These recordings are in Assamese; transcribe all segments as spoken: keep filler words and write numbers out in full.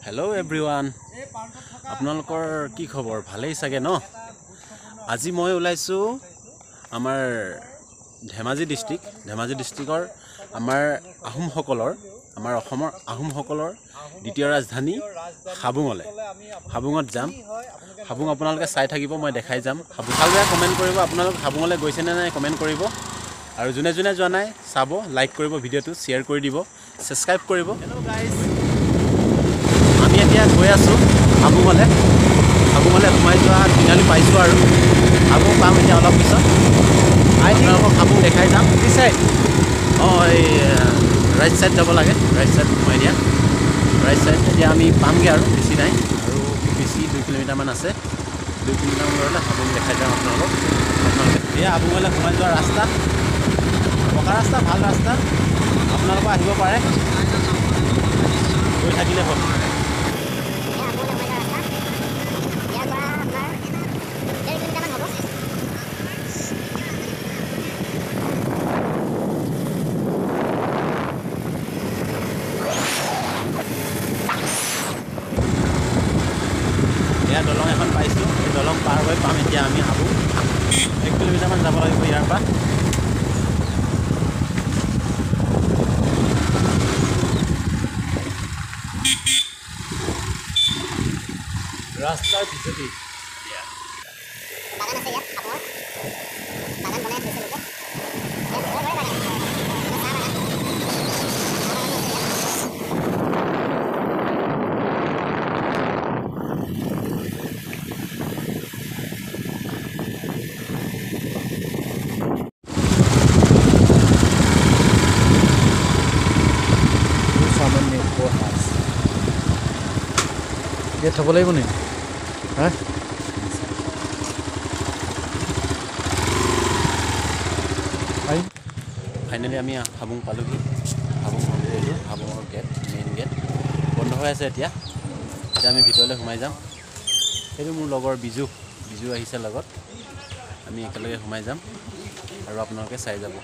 Hello everyone. আপোনালোকৰ কি খবৰ ভালেই চাগে ন আজি মই ওলাইছো আমাৰ ধেমাজি ডিস্ট্ৰিক্ট ধেমাজি ডিস্ট্ৰিক্টৰ আমাৰ ahom সকলৰ আমাৰ অসমৰ ahom সকলৰ দ্বিতীয় ৰাজধানী হাবুঙলে হাবুঙত যাম হাবুং আপোনালোকে চাই থাকিব মই দেখাই যাম হাবুঙলে কমেন্ট কৰিব আপোনালোক হাবুঙলে গৈছে নে নাই কমেন্ট কৰিব আৰু জুনে জুনে যোৱা নাই চাব লাইক কৰিব ভিডিওটো শেয়াৰ কৰি দিব সাবস্ক্ৰাইব কৰিব হেল্ল গাইস আমি এতিয়া গৈ আছো হাবুঙলে হাবুঙলে সোমাই যোৱা দিনালি পাইছো আৰু হাবুং পাম এতিয়া অলপ পিছত আই থিংক হাবুং দেখাই যাম দিছ সাইড অ এই ৰাইট সাইড যাব লাগে ৰাইট সাইড সোমাই দিয়া ৰাইট সাইড এতিয়া আমি পামগে আৰু বেছি নাই আৰু বেছি দুই কিলোমিটাৰ মান আছে দুই কিলোমিটাৰ মানলে হাবুং দেখাই যাম আপোনালোকক আপোনালোকে এই হাবুঙলে সোমাই যোৱা ৰাস্তা পকা ৰাস্তা ভাল ৰাস্তা আপোনালোক আহিব পাৰে গৈ থাকিলে হ'ব দলং এখন পাইছো এই দলং পাৰ হৈ পাম এতিয়া আমি হাবুং এক কিলোমিটাৰ মান যাব লাগিব ইয়াৰ পৰা ৰাস্তাৰ ভিতৰতে বাগান আছে ইয়াত হাবুঙৰ বাগান বনাই থৈছে লোকে ये थब লাগিব নি হ্যাঁ আই ফাইনালি আমি হাবুং পালোহি হাবুং মন্দিৰ এলো হাবুঙৰ গেট মেইন গেট বন্ধ হৈ আছে এতিয়া এতিয়া আমি ভিতৰলৈ সোমাই যাম সেইটো মোৰ লগৰ বিজু বিজু আহিছে লগত আমি একেলগে সোমাই যাম আৰু আপোনালোকে চাই যাব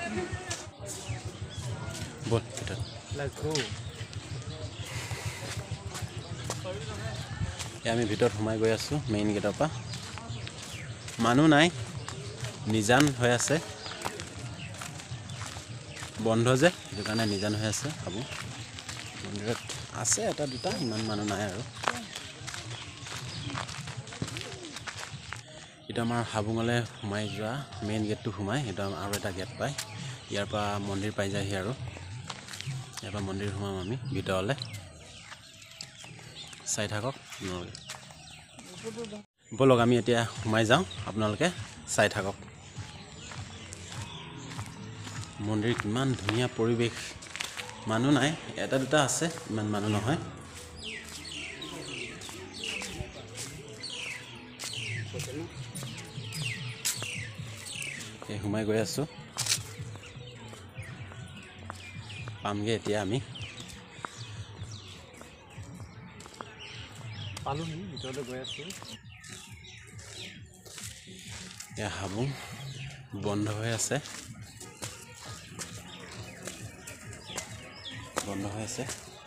বল ভিতৰ লেটস গো আমি ভিতৰত সোমাই গৈ আছো মেইন গেটৰ পৰা মানুহ নাই নিজান হৈ আছে বন্ধ যে সেইটো কাৰণে নিজান হৈ আছে হাবুং মন্দিৰত আছে এটা দুটা ইমান মানুহ নাই আৰু এটা আমাৰ হাবুঙলে সোমাই যোৱা মেইন গেটটো সোমাই এটা আৰু এটা গেট পায় ইয়াৰ পৰা মন্দিৰ পাই যায় আৰু ইয়াৰ পৰা মন্দিৰ সোমাম আমি ভিতৰলে চাই থাকক বলক আমি এতিয়া সোমাই যাওঁ আপোনালোকে চাই থাকক মন্দিৰ কিমান ধুনীয়া পৰিৱেশ মানুহ নাই এটা দুটা আছে ইমান মানুহ নহয় এই সোমাই গৈ আছো পামগে এতিয়া আমি পালো নি ভিতৰলৈ গৈ আছো এয়া হাবুং বন্ধ হৈ আছে বন্ধ হৈ আছে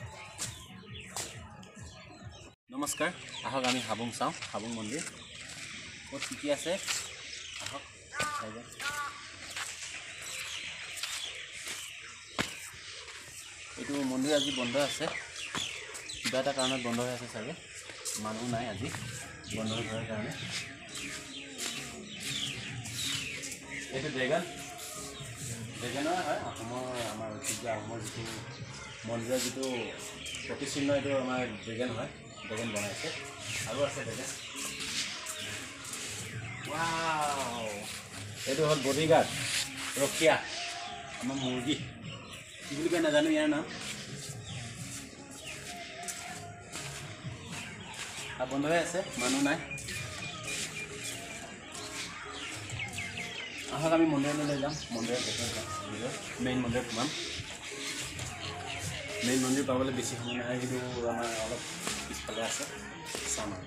নমস্কাৰ আহক আমি হাবুং চাওঁ হাবুং মন্দিৰ ক'ত কি কি আছে আহক চাই যাওঁ এইটো মন্দিৰ আজি বন্ধ আছে কিবা এটা কাৰণত বন্ধ হৈ আছে চাগে মানুহ নাই আজি বন্ধ হৈ যোৱাৰ কাৰণে এইটো ড্ৰেগন ড্ৰেগনৰ হয় অসমৰ আমাৰ ঐতিহ্য অসমৰ যিটো মন্দিৰৰ যিটো প্ৰতিচিহ্ন এইটো আমাৰ ড্ৰেগন হয় ড্ৰেগন বনাইছে আৰু আছে ড্ৰেগন ৱাও এইটো হ'ল বডিগাৰ্ড ৰক্ষীয়া আমাৰ মুৰ্গী কি বুলি কয় নাজানো ইয়াৰ নাম বন্ধ হৈ আছে মানুহ নাই আহক আমি মন্দিৰলৈ যাম মন্দিৰত মেইন মন্দিৰত সোমাম মেইন মন্দিৰ পাবলৈ বেছি সময় নাই কিন্তু আমাৰ অলপ পিছফালে আছে চাম আৰু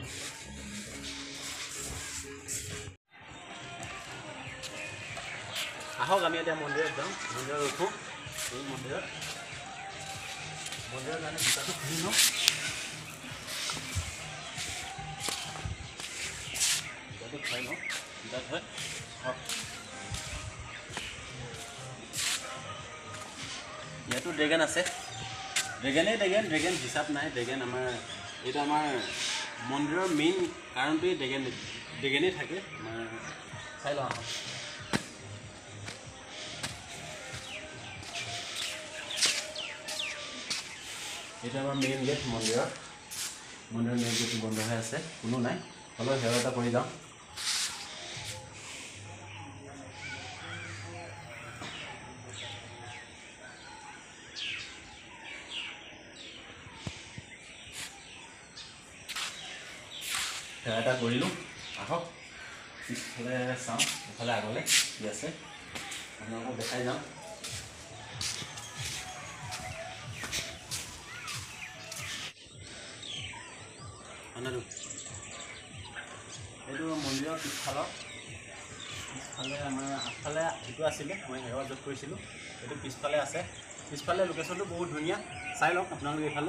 আহক আমি এতিয়া মন্দিৰত যাম মন্দিৰত উঠোঁ এই মন্দিৰত মন্দিৰৰ কাৰণে জোতাটো খুলি লওঁ ভিতৰত হয় ইয়াতো ড্ৰেগন আছে ড্ৰেগনেই ড্ৰেগন ড্ৰেগন হিচাপ নাই ড্ৰেগন আমাৰ এইটো আমাৰ মন্দিৰৰ মেইন কাৰণটোৱেই ড্ৰেগন ড্ৰেগনেই থাকে আমাৰ চাই লওঁ আহক এইটো আমাৰ মেইন গেট মন্দিৰৰ মন্দিৰৰ মেইন গেটটো বন্ধ হৈ আছে কোনো নাই হ'লেও সেৱা এটা কৰি যাওঁ সেৱা এটা কৰিলোঁ আহক পিছফালে চাওঁ এফালে আগলৈ কি আছে আপোনালোকক দেখাই যাওঁ এইটো মন্দিৰৰ পিছফালৰ পিছফালে আমাৰ আগফালে এইটো আছিলে মই সেৱা য'ত কৰিছিলোঁ এইটো পিছফালে আছে পিছফালে লোকেশ্যনটো বহুত ধুনীয়া চাই লওক আপোনালোকে এইফালে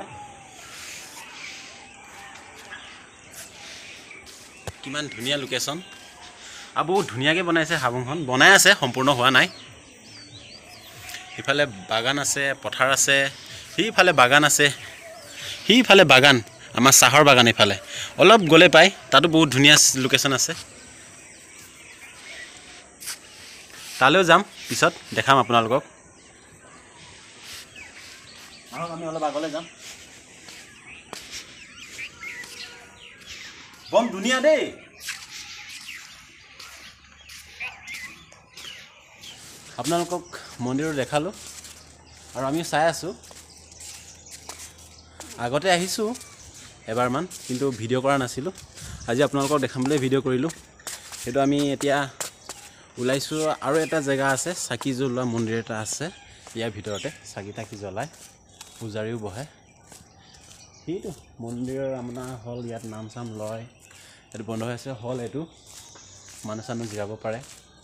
কিমান ধুনীয়া লোকেশ্যন আৰু বহুত ধুনীয়াকৈ বনাইছে হাবুংখন বনাই আছে সম্পূৰ্ণ হোৱা নাই ইফালে বাগান আছে পথাৰ আছে সিফালে বাগান আছে সিফালে বাগান আমাৰ চাহৰ বাগান ইফালে অলপ গ'লে পায় তাতো বহুত ধুনীয়া লোকেশ্যন আছে তালৈও যাম পিছত দেখাম আপোনালোকক আহক আমি অলপ আগলৈ যাম বম ধুনীয়া দেই আপোনালোকক মন্দিৰত দেখালোঁ আৰু আমি চাই আছোঁ আগতে আহিছোঁ এবাৰমান কিন্তু ভিডিঅ' কৰা নাছিলোঁ আজি আপোনালোকক দেখাবলৈ ভিডিঅ' কৰিলোঁ সেইটো আমি এতিয়া ওলাইছোঁ আৰু এটা জেগা আছে চাকি জ্বলোৱা মন্দিৰ এটা আছে ইয়াৰ ভিতৰতে চাকি তাকি জ্বলায় পূজাৰীও বহে সেইটো মন্দিৰৰ আপোনাৰ হল ইয়াত নাম চাম লয় এইটো বন্ধ হৈ আছে হল এইটো মানুহ চানুহ জিৰাব পাৰে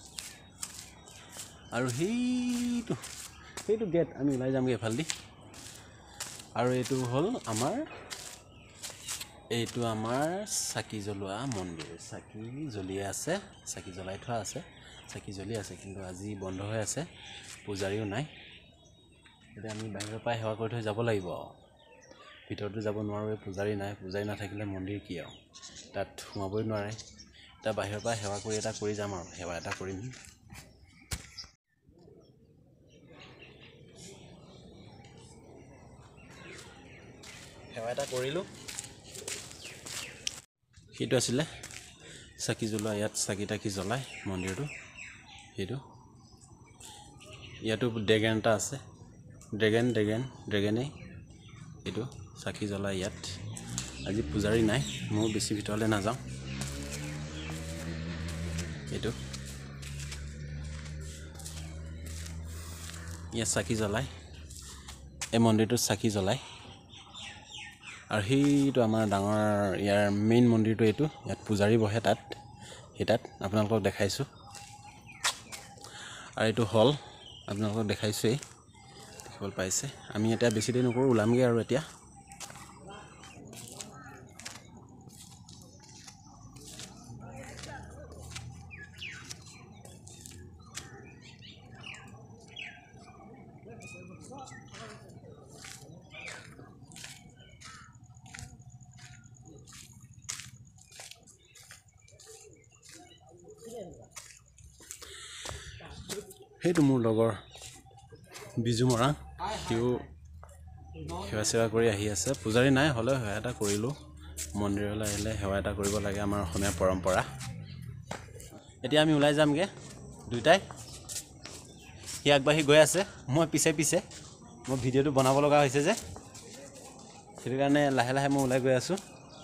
আৰু সেইটো সেইটো গেট আমি ওলাই যামগৈ এইফালেদি আৰু এইটো হ'ল আমাৰ এইটো আমাৰ চাকি জ্বলোৱা মন্দিৰ চাকি জ্বলিয়ে আছে চাকি জ্বলাই থোৱা আছে চাকি জ্বলি আছে কিন্তু আজি বন্ধ হৈ আছে পূজাৰীও নাই এতিয়া আমি বাহিৰৰ পৰা সেৱা কৰি থৈ যাব লাগিব ভিতৰতো যাব নোৱাৰোঁ পূজাৰী নাই পূজাৰী নাথাকিলে মন্দিৰ কি আৰু তাত সোমাবই নোৱাৰে এতিয়া বাহিৰৰ পৰা সেৱা কৰি এটা কৰি যাম আৰু সেৱা এটা কৰিম সেৱা এটা কৰিলোঁ সেইটো আছিলে চাকি জ্বলোৱা ইয়াত চাকি তাকি জ্বলায় মন্দিৰটো সেইটো ইয়াতো ড্ৰেগন এটা আছে ড্ৰেগন ড্ৰেগন ড্ৰেগনেই এইটো চাকি জ্বলায় ইয়াত আজি পূজাৰী নাই মই বেছি ভিতৰলৈ নাযাওঁ এইটো ইয়াত চাকি জ্বলায় এই মন্দিৰটোত চাকি জ্বলায় আৰু সেইটো আমাৰ ডাঙৰ ইয়াৰ মেইন মন্দিৰটো এইটো ইয়াত পূজাৰী বহে তাত সেই তাত আপোনালোকক দেখাইছোঁ আৰু এইটো হল আপোনালোকক দেখাইছোঁৱেই দেখিবলৈ পাইছে আমি এতিয়া বেছি দেৰি নকৰোঁ ওলামগৈ আৰু এতিয়া সেইটো মোৰ লগৰ বিজু মৰা সিও সেৱা সেৱা কৰি আহি আছে পূজাৰী নাই হ'লেও সেৱা এটা কৰিলোঁ মন্দিৰলৈ আহিলে সেৱা এটা কৰিব লাগে আমাৰ অসমীয়া পৰম্পৰা এতিয়া আমি ওলাই যামগৈ দুইটাই সি আগবাঢ়ি গৈ আছে মই পিছে পিছে মই ভিডিঅ'টো বনাব লগা হৈছে যে সেইটো কাৰণে লাহে লাহে মই ওলাই গৈ আছোঁ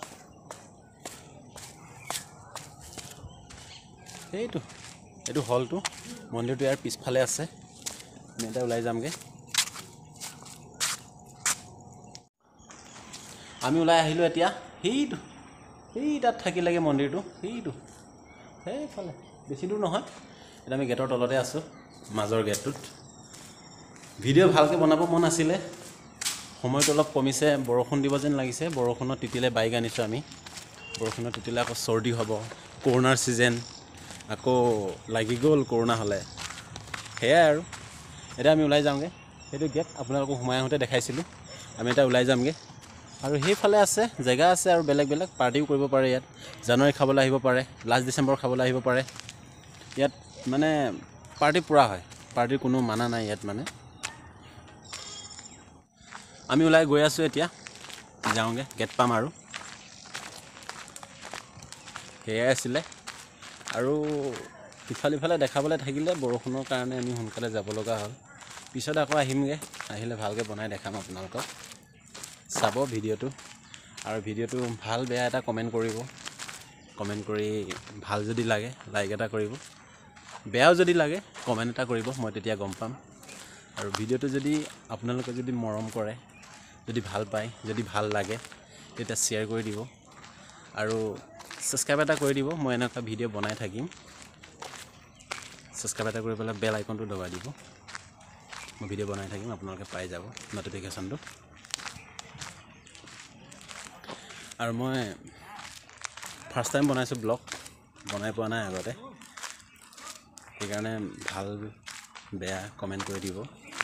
সেইটো এইটো হলটো মন্দিৰটো ইয়াৰ পিছফালে আছে আমি এতিয়া ওলাই যামগৈ আমি ওলাই আহিলোঁ এতিয়া সেইটো সেই তাত থাকি লাগে মন্দিৰটো সেইটো সেইফালে বেছি দূৰ নহয় এতিয়া আমি গেটৰ তলতে আছোঁ মাজৰ গেটটোত ভিডিঅ' ভালকৈ বনাব মন আছিলে সময়টো অলপ কমিছে বৰষুণ দিব যেন লাগিছে বৰষুণত তিতিলে বাইক আনিছোঁ আমি বৰষুণত তিতিলে আকৌ চৰ্দি হ'ব কৰোণাৰ ছিজন আকৌ লাগি গ'ল কৰোণা হ'লে সেয়াই আৰু এতিয়া আমি ওলাই যাওঁগৈ সেইটো গেট আপোনালোকক সোমাই আহোঁতে দেখাইছিলোঁ আমি এতিয়া ওলাই যামগৈ আৰু সেইফালে আছে জেগা আছে আৰু বেলেগ বেলেগ পাৰ্টিও কৰিব পাৰে ইয়াত জানুৱাৰী খাবলৈ আহিব পাৰে লাষ্ট ডিচেম্বৰ খাবলৈ আহিব পাৰে ইয়াত মানে পাৰ্টি পূৰা হয় পাৰ্টিৰ কোনো মানা নাই ইয়াত মানে আমি ওলাই গৈ আছোঁ এতিয়া যাওঁগৈ গেট পাম আৰু সেয়াই আছিলে আৰু ইফালে ইফালে দেখাবলৈ থাকিলে বৰষুণৰ কাৰণে আমি সোনকালে যাব লগা হ'ল পিছত আকৌ আহিমগৈ আহিলে ভালকৈ বনাই দেখাম আপোনালোকক চাব ভিডিঅ'টো আৰু ভিডিঅ'টো ভাল বেয়া এটা কমেণ্ট কৰিব কমেণ্ট কৰি ভাল যদি লাগে লাইক এটা কৰিব বেয়াও যদি লাগে কমেণ্ট এটা কৰিব মই তেতিয়া গম পাম আৰু ভিডিঅ'টো যদি আপোনালোকে যদি মৰম কৰে যদি ভাল পায় যদি ভাল লাগে তেতিয়া শ্বেয়াৰ কৰি দিব আৰু ছাবস্ক্ৰাইব এটা কৰি দিব মই এনেকুৱা ভিডিঅ' বনাই থাকিম ছাবস্ক্ৰাইব এটা কৰি পেলাই বেল আইকনটো দবাই দিব মই ভিডিঅ' বনাই থাকিম আপোনালোকে পাই যাব নটিফিকেশ্যনটো আৰু মই ফাৰ্ষ্ট টাইম বনাইছোঁ ব্লগ বনাই পোৱা নাই আগতে সেইকাৰণে ভাল বেয়া কমেণ্ট কৰি দিব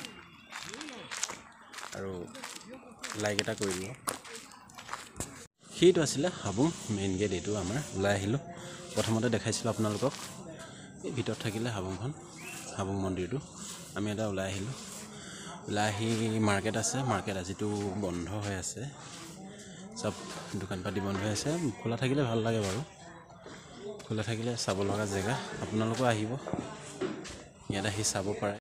আৰু লাইক এটা কৰি দিব সেইটো আছিলে হাবুং মেইন গেট এইটো আমাৰ ওলাই আহিলোঁ প্ৰথমতে দেখাইছিলোঁ আপোনালোকক এই ভিতৰত থাকিলে হাবুংখন হাবুং মন্দিৰটো আমি এটা ওলাই আহিলোঁ ওলাই আহি মাৰ্কেট আছে মাৰ্কেট আজিতো বন্ধ হৈ আছে চব দোকান পাতি বন্ধ হৈ আছে খোলা থাকিলে ভাল লাগে বাৰু খোলা থাকিলে চাব লগা জেগা আপোনালোকো আহিব ইয়াত আহি চাব পাৰে